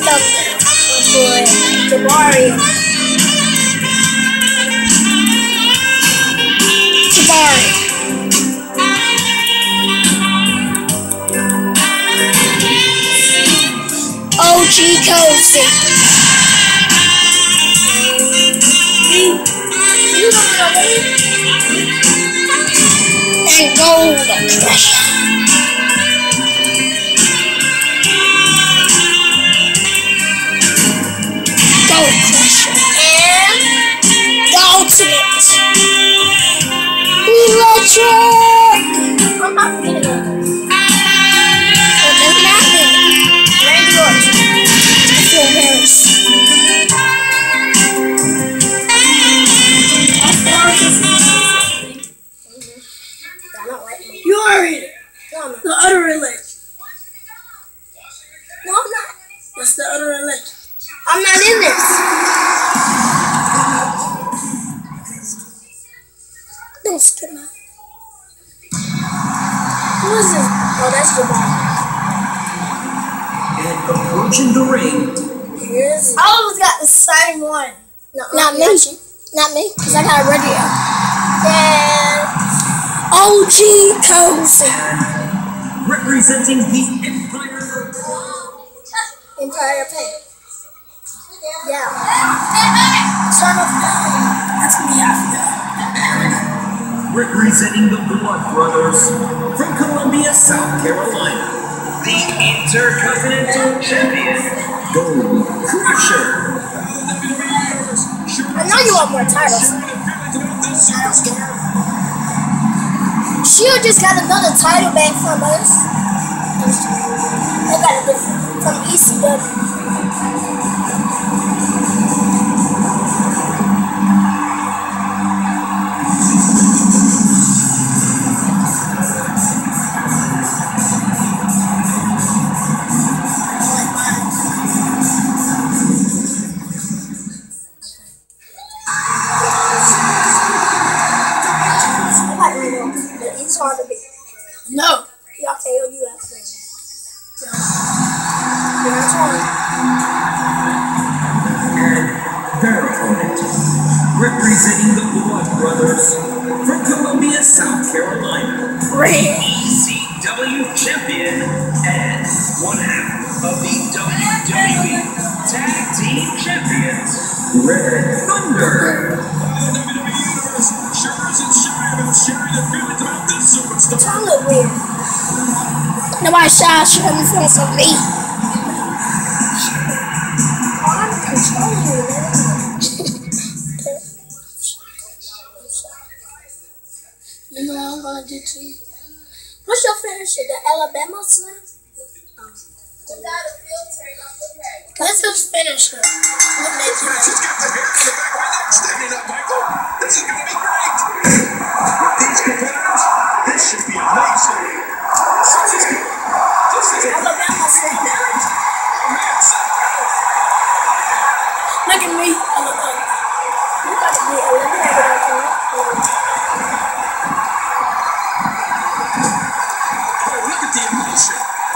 Thunder. My boy, Jabari. OG Cozy. And Gold Crusher. Gold Crusher. And the Ultimate. Electric. I'm not getting it. It doesn't happen. Randy Orton. Phil Harris. You are in it. No, I'm not. The utter elect. No, I'm not. That's the utter elect. I'm not in this. Don't skip out. Who is this? Oh, that's Jabari. And approaching the ring. Here's. All of us got the same one. No, not me. Not me, because I got a radio. And OG Cozy. Representing the Empire of Empire Pain. Yeah. Son of that's me after. Representing the Blood Brothers from Columbia, South Carolina. The Intercontinental Champion, Gold Crusher. I know you want more titles. Shield just got another title back from us. They got a different from ECW. It's hard to be. No. Y'all KO you after. Yeah, it's hard. And their opponent, representing the Blood Brothers from Columbia, South Carolina. ECW Champion and one half of the WWE Tag Team Champions, Red Thunder. It's all a little weird. Nobody's shy, should have been feeling some beat. I'm controlling you, man. You know what I'm gonna do to you? What's your finisher? The Alabama Slam? Let's just finish her. Look at that. Standing up, Michael. This is gonna be great. With these competitors, this should be amazing. This is Alabama Slam. Look at me. You got to be eliminated, okay? Look at the emotion.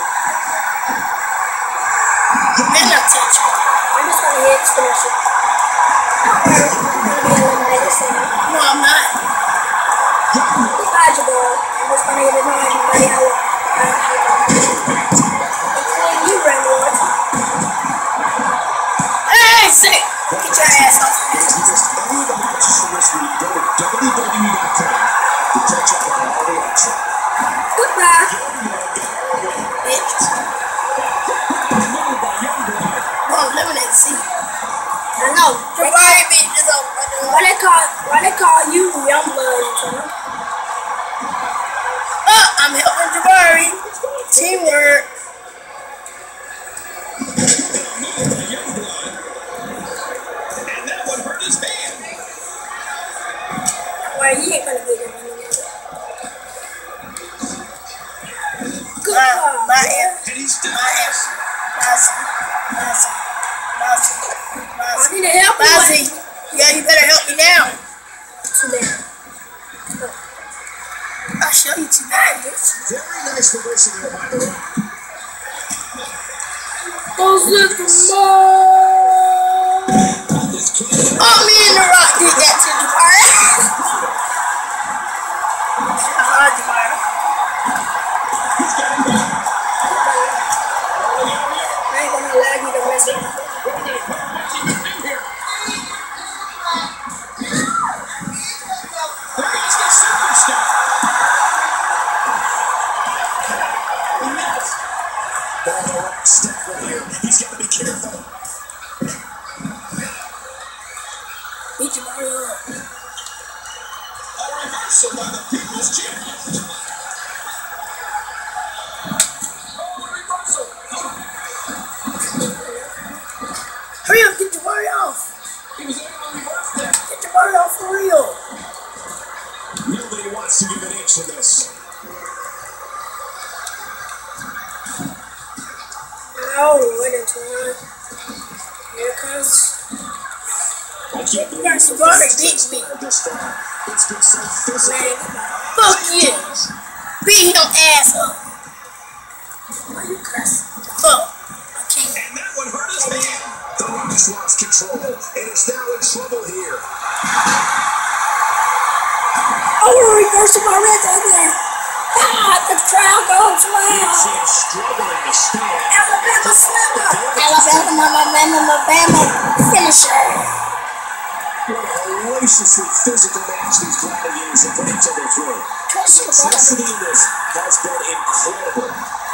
You better not touch me. I'm just gonna hit finish it. I'm gonna be eliminated soon. No, I'm not. Goodbye, Jabari. I'm just gonna hit everybody out. Including you, Randy Orton. Hey, say, get your ass off of me. If you missed any of the matches from this week, go to WWE.com to catch up on all the action. Goodbye. Bitch. Go eliminate C. I know. Jabari bitch is over. Why they call you Youngblood? I'm helping Jabari. Teamwork. And that one hurt his hand. Well, he ain't gonna get eliminated. Good My ass. And he's still I need to help you. Bazzy. Yeah, you better help me now. Too bad. I'll show you too bad, bitch. very nice publicity, by the way. Those little more. Oh, me and The Rock did that to Jabari. Jabari. I ain't gonna allow you to mess it up. Step right here. He's got to be careful. Beat Jabari up. A reversal by the People's Champion. Reversal. Hurry up, get Jabari off. He was able to reverse that. Get Jabari off for real. Nobody wants to give an inch to this. Oh, wait until here comes. I can't believe That's Jabari beat me. this far. It's been so physical. Man, fuck you. Beat him ass up. Why you cussing? Fuck. I can't. And that one hurt his hand. The Rock's lost control and is now in trouble here. Oh, we're reversing my red there. God, the crowd goes You wild. see him struggling to stand. Alabama slammer. Alabama finisher. What a hellaciously physical match these gladiators have put each other through. The intensity in this has been incredible.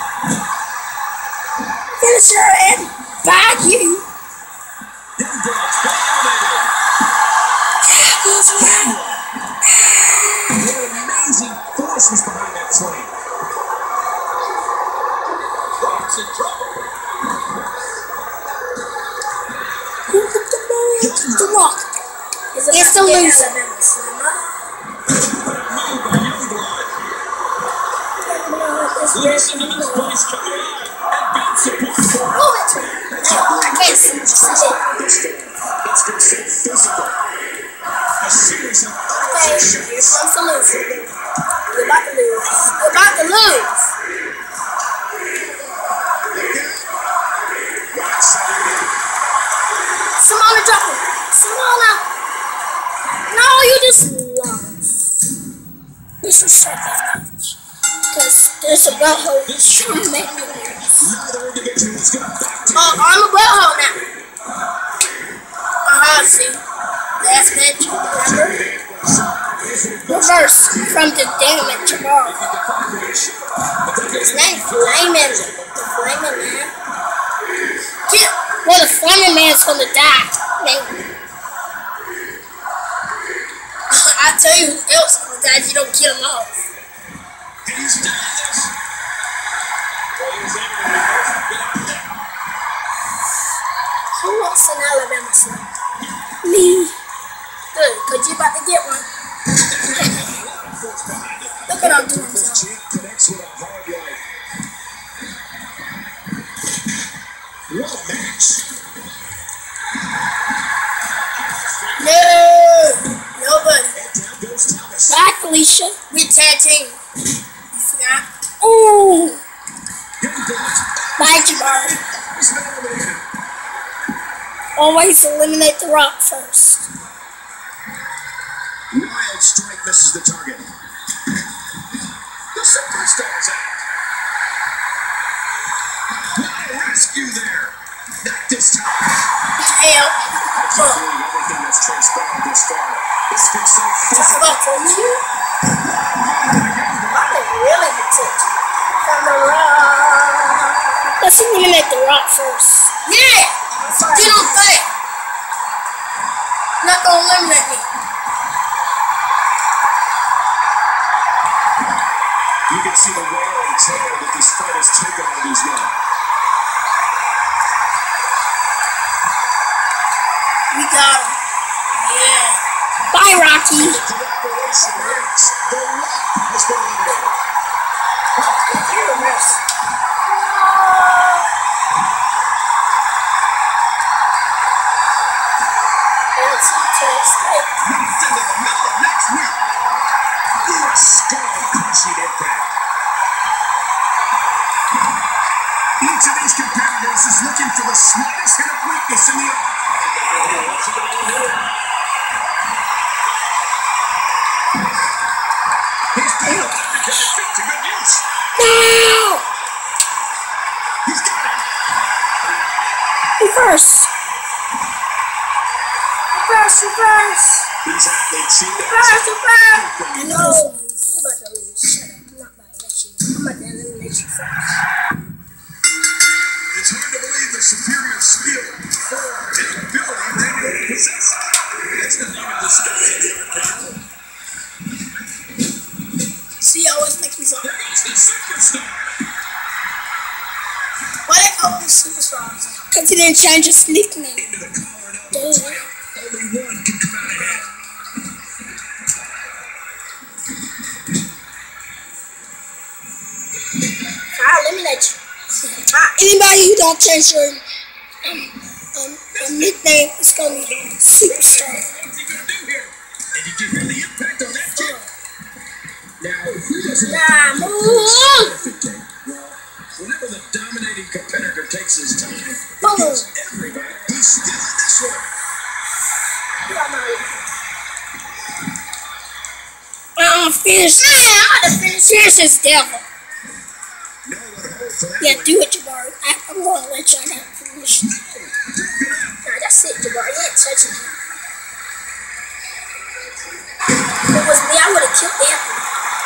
Finisher and by you. Young Bucks dominated. Goes wild. What amazing force was behind that flame. Rock's in trouble. Who put the ball in? The Rock. It's the loser. Listen to this voice coming out and build support. I can't see it. It's been so physical. A series of Okay, here comes the loser. We're about to lose. We're about to lose. Simona, drop it. Simona. No, you just lost. We should start that match. Because there's a butthole trying to make me lose. Neither individual is going back to Oh, I'm a butthole now. See. Last match, remember? Reverse from the damage tomorrow. His name's Flaming. The Flaming Man. Get, well, the Flaming Man's gonna die. Maybe. I tell you who else is gonna die if you don't kill him off. He's done this. Who wants an Alabama song? Me. Good, because you about to get one. Look at I'm doing so. Champ connects with a hard right. What a match. No. Nobody. And down goes Thomas. Bye, Felicia. We tag team. You forgot? Ooh. Young Bucks. Bye, Jabari. He's been eliminated. Always eliminate the Rock first. Wild strike misses the target. The superstar's out. What a rescue there. Not this time. Hell. I can't believe everything that's transpired this far. It's been so Talk physical. about for you. I can really be touched. From the Rock. Let's eliminate the Rock first. Yeah. Get on that. Not gonna eliminate me. You can see the wear and tear that this fight has taken on these men. We got him. Yeah. Bye, Rocky. The collaboration works. The Rock has been eliminated. You're a mess. Moved into the middle of next week. What a skull-crushing impact. Each of these competitors is looking for slightest hint of weakness in the arm. What's he going to do? He's put it because it fits to good use. No! He's got it. Reverse. Reverse. These athletes seem to Reverse. I know. You about to lose. Shut up. I'm not about to let you. I'm about to eliminate you first. It's hard to believe the superior skill, form, and ability they possess. It's not even discussed in the arcade. See, I always make me something. There goes the superstar. Why they call him superstars? Because he didn't change his nickname. Into the collar and elbow title. Only one can come out ahead. I'll eliminate you. Anybody who don't change your nickname is going to be superstar. What's he going to do here? And did you hear the impact on that kick? Now, who doesn't Nah, move! perfect game? Well, whenever the dominating competitor takes his time, it Boom. gives everybody. He's still in this one. Finish. Man, I'm going to finish this devil. No one hold for that Yeah, one. do it, Jabari. I'm going to let you out finish. Nah, that's it, Jabari. You ain't touching him. If it was me, I would have killed Anthony.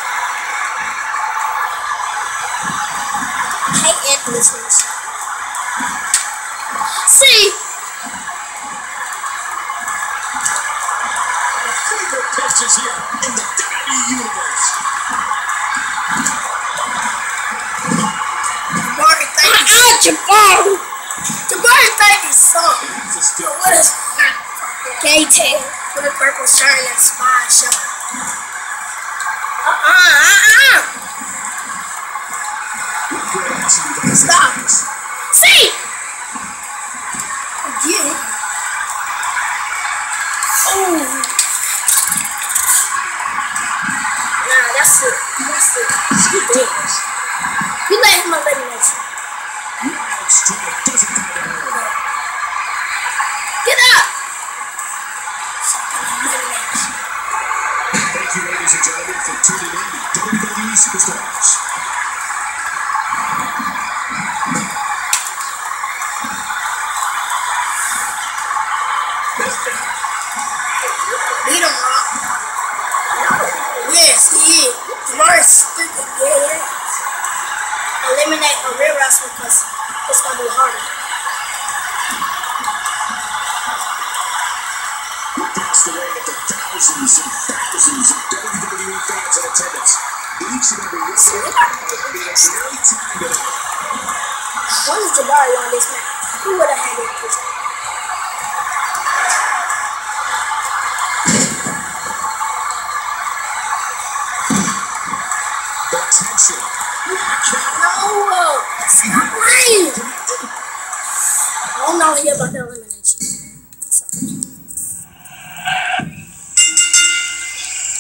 I hate Anthony's face. See? Favorite pitches here in the WWE Universe. Jabari, thank you. Jabari! Jabari, thank you, son. It's a still What is gay tail with a purple shirt and spy shirt? Stop. See? Again. Oh. Nah, that's it. That's it. You did. You let him eliminate you. Wild strike doesn't find a hole. Get up. Thank you, ladies and gentlemen, for tuning in to WWE Superstars. Beat him, Rock. Yes, he is. Jabari's stupid. Yeah. Eliminate a real wrestler because it's going to be harder. We passed away at the thousands and thousands of WWE fans in attendance. Each and every weekend, being a great time to